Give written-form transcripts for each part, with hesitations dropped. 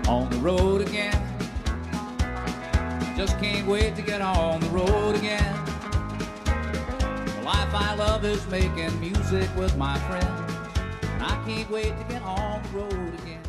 on the road again. Just can't wait to get on the road again. The life I love is making music with my friends, and I can't wait to get on the road again.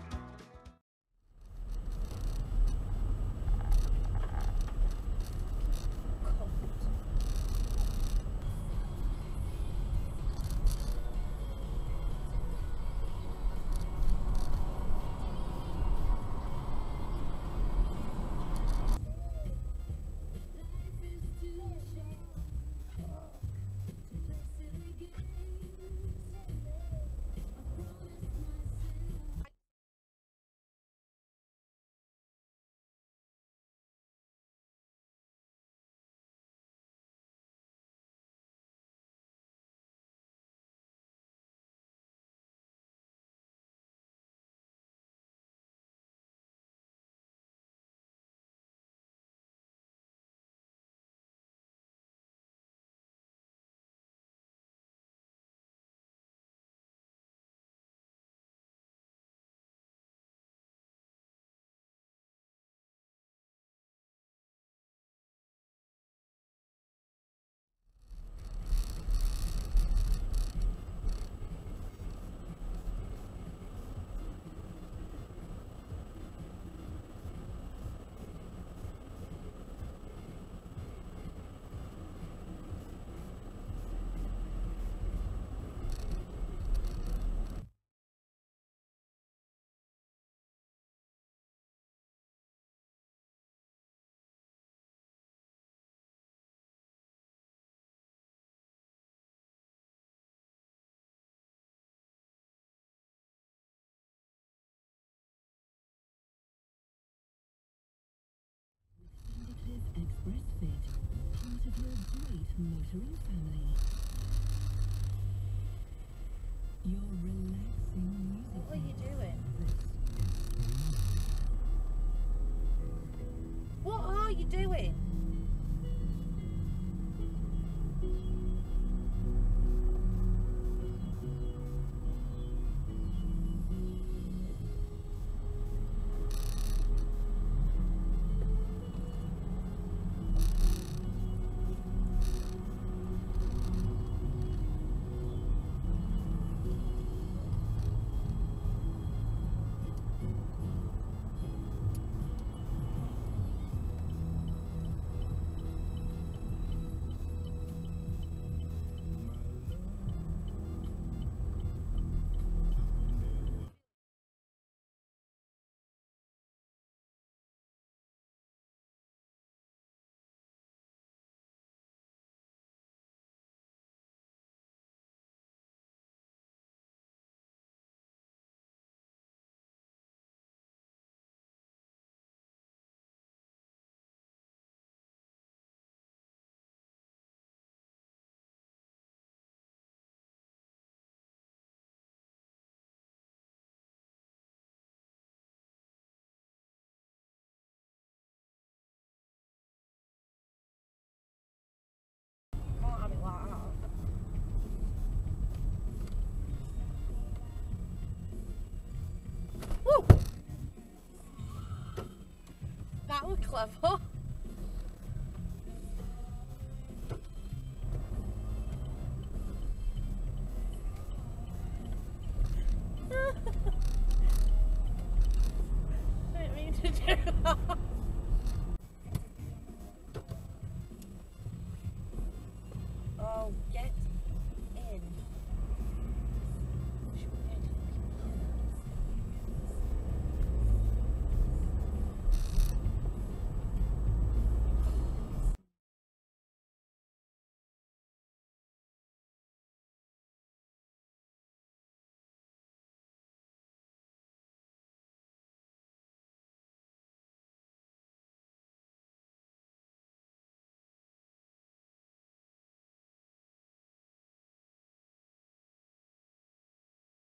Express Fit, part of your great motoring family. Your relaxing music. What are you doing? What are you doing? Can't have it like that. Woo! That was clever. Didn't mean to do that.